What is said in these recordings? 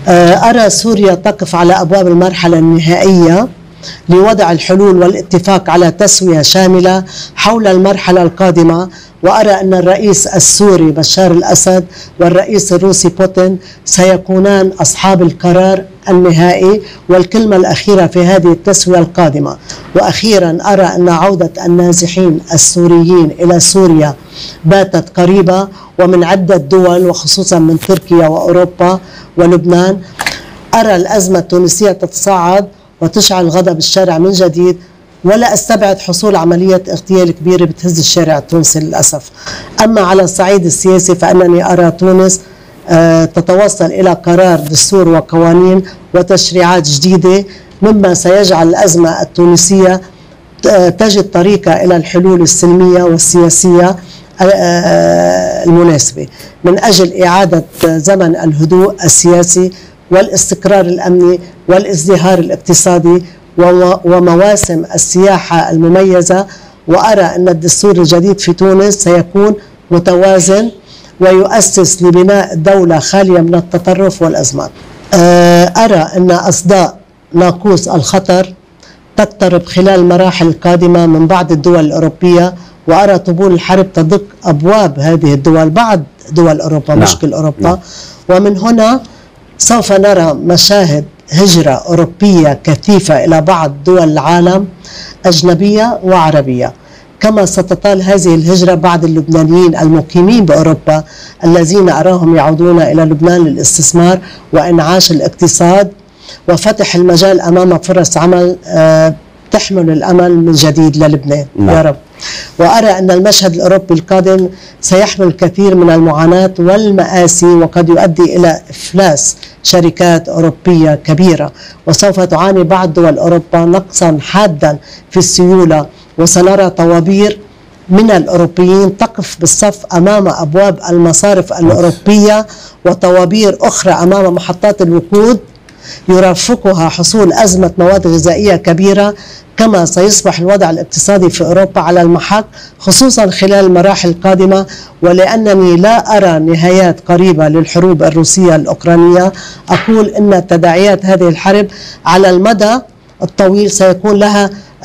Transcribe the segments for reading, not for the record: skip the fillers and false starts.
أرى سوريا تقف على أبواب المرحلة النهائية لوضع الحلول والاتفاق على تسوية شاملة حول المرحلة القادمة، وأرى أن الرئيس السوري بشار الأسد والرئيس الروسي بوتين سيكونان أصحاب القرار النهائي والكلمة الأخيرة في هذه التسوية القادمة. وأخيرا أرى أن عودة النازحين السوريين إلى سوريا باتت قريبة، ومن عدة دول وخصوصا من تركيا وأوروبا ولبنان. أرى الأزمة التونسية تتصاعد وتشعل غضب الشارع من جديد، ولا أستبعد حصول عملية اغتيال كبيرة بتهز الشارع التونسي للأسف. أما على الصعيد السياسي فأنني أرى تونس تتوصل إلى قرار دستور وقوانين وتشريعات جديدة، مما سيجعل الأزمة التونسية تجد طريقة إلى الحلول السلمية والسياسية المناسبة من أجل إعادة زمن الهدوء السياسي والاستقرار الأمني والازدهار الاقتصادي ومواسم السياحة المميزة. وأرى أن الدستور الجديد في تونس سيكون متوازن ويؤسس لبناء دولة خالية من التطرف والأزمات. أرى أن أصداء ناقوس الخطر تقترب خلال المراحل القادمة من بعض الدول الأوروبية، وأرى طبول الحرب تدق أبواب هذه الدول، بعض دول أوروبا مش كل أوروبا. ومن هنا سوف نرى مشاهد هجرة أوروبية كثيفة إلى بعض دول العالم أجنبية وعربية، كما ستطال هذه الهجرة بعض اللبنانيين المقيمين بأوروبا الذين أراهم يعودون إلى لبنان للاستثمار وإنعاش الاقتصاد وفتح المجال أمام فرص عمل تحمل الأمل من جديد للبنان. يا رب. وأرى أن المشهد الأوروبي القادم سيحمل الكثير من المعاناة والمآسي، وقد يؤدي إلى إفلاس شركات أوروبية كبيرة، وسوف تعاني بعض دول أوروبا نقصا حادا في السيولة، وسنرى طوابير من الأوروبيين تقف بالصف أمام أبواب المصارف الأوروبية، وطوابير أخرى أمام محطات الوقود يرافقها حصول أزمة مواد غذائية كبيرة. كما سيصبح الوضع الاقتصادي في أوروبا على المحك خصوصا خلال المراحل القادمة، ولأنني لا أرى نهايات قريبة للحروب الروسية الأوكرانية، أقول أن تداعيات هذه الحرب على المدى الطويل سيكون لها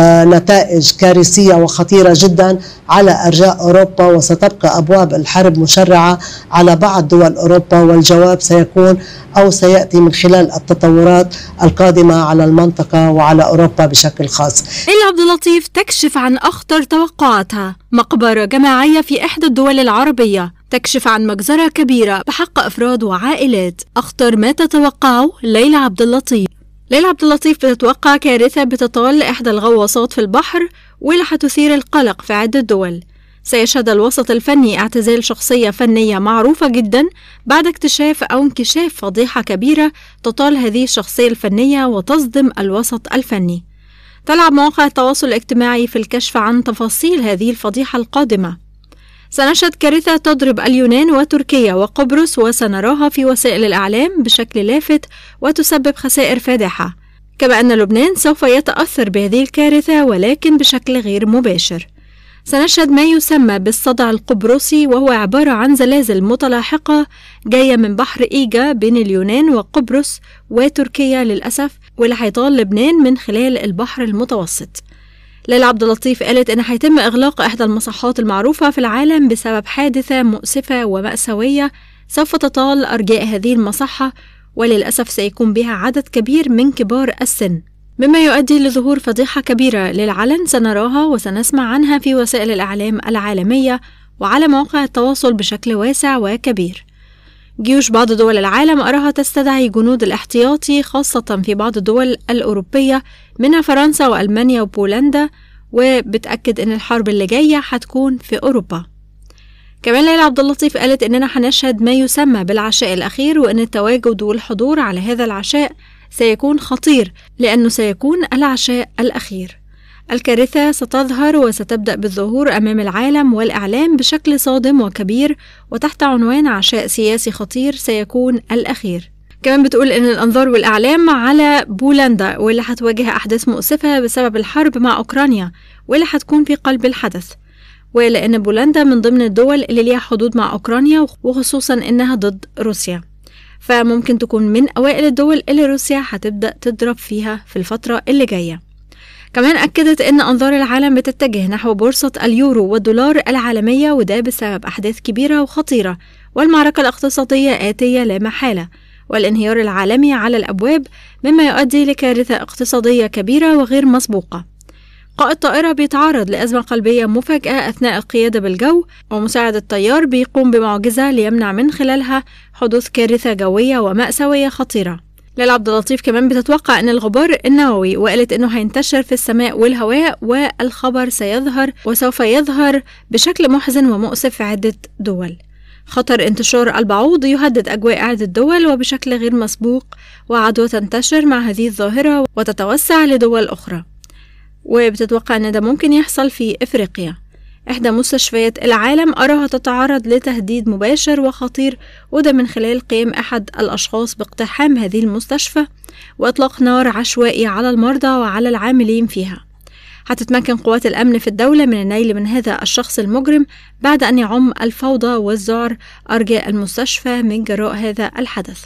نتائج كارثية وخطيرة جدا على أرجاء أوروبا، وستبقى أبواب الحرب مشرعة على بعض دول أوروبا، والجواب سيكون أو سيأتي من خلال التطورات القادمة على المنطقة وعلى أوروبا بشكل خاص. ليلى عبد اللطيف تكشف عن أخطر توقعاتها. مقبرة جماعية في إحدى الدول العربية تكشف عن مجزرة كبيرة بحق أفراد وعائلات. أخطر ما تتوقعه ليلى عبد اللطيف. ليلى عبد اللطيف بتتوقع كارثة بتطال إحدى الغواصات في البحر، واللي حتثير القلق في عدة دول. سيشهد الوسط الفني اعتزال شخصية فنية معروفة جدا بعد اكتشاف أو انكشاف فضيحة كبيرة تطال هذه الشخصية الفنية وتصدم الوسط الفني. تلعب مواقع التواصل الاجتماعي في الكشف عن تفاصيل هذه الفضيحة القادمة. سنشهد كارثة تضرب اليونان وتركيا وقبرص، وسنراها في وسائل الإعلام بشكل لافت وتسبب خسائر فادحة. كما أن لبنان سوف يتأثر بهذه الكارثة ولكن بشكل غير مباشر. سنشهد ما يسمى بالصدع القبرصي، وهو عبارة عن زلازل متلاحقة جاية من بحر إيجا بين اليونان وقبرص وتركيا للأسف، واللي هيطال لبنان من خلال البحر المتوسط. ليلى عبد اللطيف قالت إن هيتم إغلاق إحدى المصحات المعروفة في العالم بسبب حادثة مؤسفة ومأساوية سوف تطال أرجاء هذه المصحة، وللأسف سيكون بها عدد كبير من كبار السن، مما يؤدي لظهور فضيحة كبيرة للعلن سنراها وسنسمع عنها في وسائل الإعلام العالمية وعلى مواقع التواصل بشكل واسع وكبير. جيوش بعض دول العالم أراها تستدعي جنود الاحتياطي خاصة في بعض الدول الأوروبية منها فرنسا وألمانيا وبولندا، وبتأكد أن الحرب اللي جاية هتكون في أوروبا. كمان ليلى عبد اللطيف قالت أننا هنشهد ما يسمى بالعشاء الأخير، وأن التواجد والحضور على هذا العشاء سيكون خطير لأنه سيكون العشاء الأخير. الكارثة ستظهر وستبدأ بالظهور أمام العالم والإعلام بشكل صادم وكبير، وتحت عنوان عشاء سياسي خطير سيكون الأخير. كمان بتقول إن الأنظار والإعلام على بولندا، واللي هتواجه أحداث مؤسفة بسبب الحرب مع أوكرانيا، واللي هتكون في قلب الحدث، ولأن بولندا من ضمن الدول اللي ليها حدود مع أوكرانيا، وخصوصا إنها ضد روسيا. فممكن تكون من أوائل الدول اللي روسيا هتبدأ تضرب فيها في الفترة اللي جاية. كمان أكدت أن أنظار العالم بتتجه نحو بورصة اليورو والدولار العالمية، وده بسبب أحداث كبيرة وخطيرة، والمعركة الاقتصادية آتية لا محالة، والانهيار العالمي على الأبواب، مما يؤدي لكارثة اقتصادية كبيرة وغير مسبوقة. قائد طائرة بيتعرض لأزمة قلبية مفاجئة أثناء القيادة بالجو، ومساعد الطيار بيقوم بمعجزة ليمنع من خلالها حدوث كارثة جوية ومأساوية خطيرة. ليلى عبد اللطيف كمان بتتوقع أن الغبار النووي، وقالت أنه هينتشر في السماء والهواء، والخبر سوف يظهر بشكل محزن ومؤسف في عدة دول. خطر انتشار البعوض يهدد أجواء عدة دول وبشكل غير مسبوق، وعدوى تنتشر مع هذه الظاهرة وتتوسع لدول أخرى، وبتتوقع أن ده ممكن يحصل في إفريقيا. إحدى مستشفيات العالم أراها تتعرض لتهديد مباشر وخطير، وده من خلال قيام أحد الأشخاص باقتحام هذه المستشفى وإطلاق نار عشوائي على المرضى وعلى العاملين فيها. هتتمكن قوات الأمن في الدولة من النيل من هذا الشخص المجرم بعد أن يعم الفوضى والذعر أرجاء المستشفى من جراء هذا الحدث.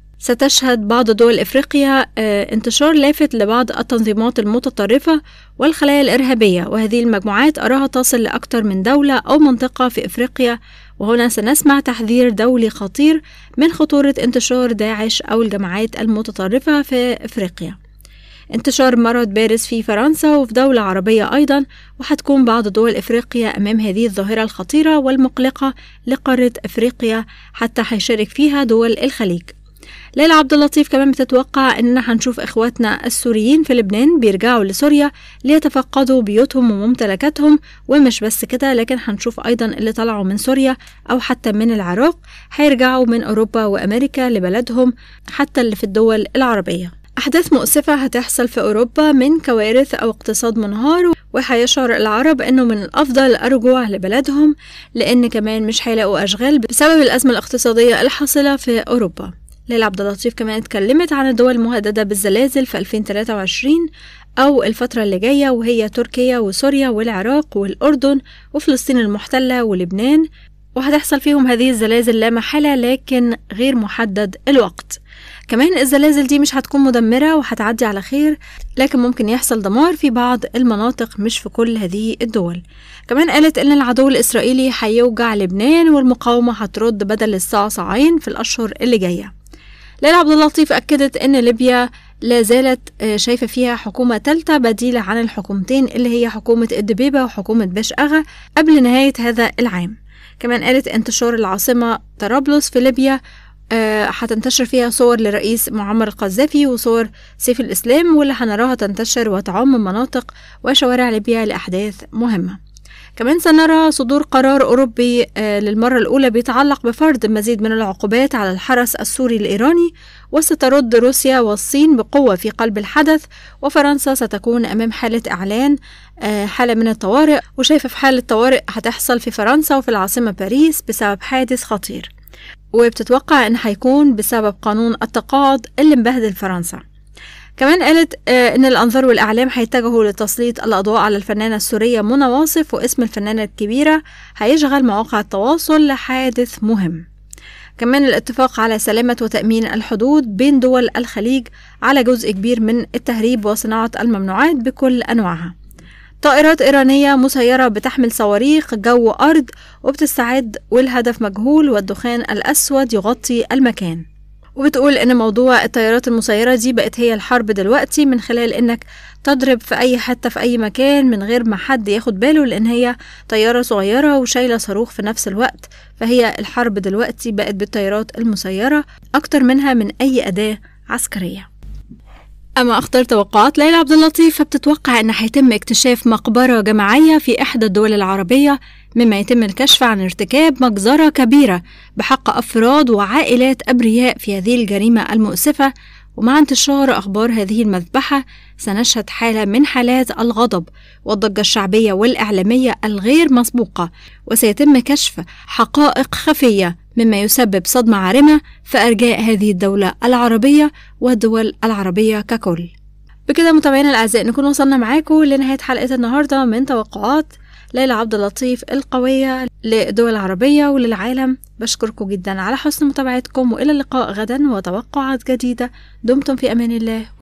ستشهد بعض دول إفريقيا انتشار لافت لبعض التنظيمات المتطرفة والخلايا الإرهابية، وهذه المجموعات أراها تصل لأكثر من دولة أو منطقة في إفريقيا، وهنا سنسمع تحذير دولي خطير من خطورة انتشار داعش أو الجماعات المتطرفة في إفريقيا. انتشار مرض بارز في فرنسا وفي دولة عربية أيضا، وحتكون بعض دول إفريقيا أمام هذه الظاهرة الخطيرة والمقلقة لقارة إفريقيا، حتى هيشارك فيها دول الخليج. ليلى عبد اللطيف كمان بتتوقع إننا هنشوف إخواتنا السوريين في لبنان بيرجعوا لسوريا ليتفقدوا بيوتهم وممتلكاتهم، ومش بس كده، لكن هنشوف أيضا اللي طلعوا من سوريا أو حتى من العراق هيرجعوا من أوروبا وأمريكا لبلدهم، حتى اللي في الدول العربية. أحداث مؤسفة هتحصل في أوروبا من كوارث أو اقتصاد منهار، وهيشعر العرب أنه من الأفضل الرجوع لبلدهم، لأن كمان مش هيلاقوا أشغال بسبب الأزمة الاقتصادية الحاصلة في أوروبا. ليلى عبد اللطيف كمان اتكلمت عن الدول المهددة بالزلازل في 2023 أو الفترة اللي جاية، وهي تركيا وسوريا والعراق والأردن وفلسطين المحتلة ولبنان، وهتحصل فيهم هذه الزلازل لا محالة، لكن غير محدد الوقت. كمان الزلازل دي مش هتكون مدمرة وهتعدي على خير، لكن ممكن يحصل دمار في بعض المناطق مش في كل هذه الدول. كمان قالت إن العدو الإسرائيلي هيوجع لبنان، والمقاومة هترد بدل الصعصعين في الأشهر اللي جاية. ليلى عبد اللطيف أكدت إن ليبيا لا زالت شايفة فيها حكومة ثالثة بديلة عن الحكومتين اللي هي حكومة الدبيبة وحكومة باش أغا قبل نهاية هذا العام. كمان قالت انتشار العاصمة طرابلس في ليبيا هتنتشر فيها صور لرئيس معمر القذافي وصور سيف الإسلام، واللي هنراها تنتشر وتعم مناطق وشوارع ليبيا لأحداث مهمة. كمان سنرى صدور قرار أوروبي للمرة الأولى بيتعلق بفرض مزيد من العقوبات على الحرس السوري الإيراني، وسترد روسيا والصين بقوة في قلب الحدث، وفرنسا ستكون أمام حالة إعلان حالة من الطوارئ، وشايفة في حالة طوارئ هتحصل في فرنسا وفي العاصمة باريس بسبب حادث خطير، وبتتوقع أن هيكون بسبب قانون التقاعد اللي مبهدل فرنسا. كمان قالت إن الأنظار والإعلام هيتجهوا لتسليط الأضواء على الفنانة السورية منى واصف، واسم الفنانة الكبيرة هيشغل مواقع التواصل لحادث مهم. كمان الاتفاق على سلامة وتأمين الحدود بين دول الخليج على جزء كبير من التهريب وصناعة الممنوعات بكل أنواعها. طائرات إيرانية مسيرة بتحمل صواريخ جو أرض وبتستعد، والهدف مجهول، والدخان الأسود يغطي المكان. وبتقول إن موضوع الطيارات المسيرة دي بقت هي الحرب دلوقتي، من خلال إنك تضرب في أي حتة في أي مكان من غير ما حد ياخد باله، لأن هي طيارة صغيرة وشايلة صاروخ في نفس الوقت. فهي الحرب دلوقتي بقت بالطيارات المسيرة أكتر منها من أي أداة عسكرية. أما أخطر توقعات ليلى عبد اللطيف، فبتتوقع أن هيتم اكتشاف مقبرة جماعية في إحدى الدول العربية، مما يتم الكشف عن ارتكاب مجزرة كبيرة بحق أفراد وعائلات أبرياء في هذه الجريمة المؤسفة. ومع انتشار أخبار هذه المذبحة سنشهد حالة من حالات الغضب والضجة الشعبية والإعلامية الغير مسبوقة، وسيتم كشف حقائق خفية مما يسبب صدمة عارمة في أرجاء هذه الدولة العربية والدول العربية ككل. بكده متابعينا الأعزاء نكون وصلنا معاكم لنهاية حلقة النهاردة من توقعات ليلى عبد اللطيف القوية للدول العربية وللعالم. بشكركم جدا على حسن متابعتكم، وإلى اللقاء غدا وتوقعات جديدة. دمتم في أمان الله